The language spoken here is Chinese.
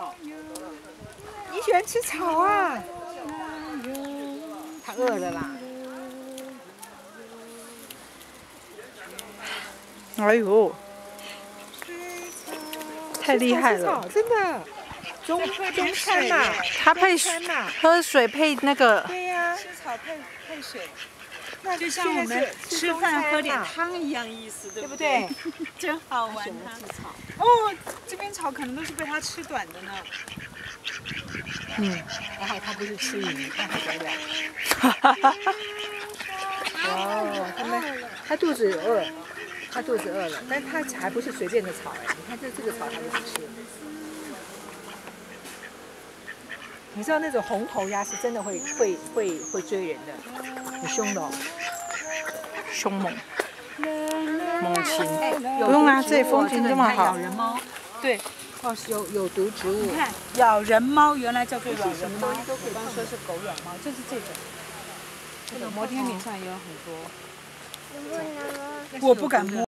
草。你喜欢吃草啊？他饿了啦。 哎呦，太厉害了！ 真的。中餐呐， 它配喝水配那个。 对呀，吃草配水。那就像我们吃饭喝点汤一样意思，对不对？真好玩它。哦，这边草可能都是被它吃短的呢。 还好它不是吃鱼，那还得了。哈哈哈！哦，它肚子饿，它肚子饿了，但它还不是随便的草哎，你看这个草它就是吃。你知道那种红头鸭是真的会追人的，很凶的哦。 凶猛，猛禽。不用啊，这里风景这么好。 咬人猫，对，哦，有毒植物。 你看，咬人猫原来叫做咬人猫， 都可以刚说是狗咬猫，就是这种。这个摩天岭上也有很多。 我不敢摸。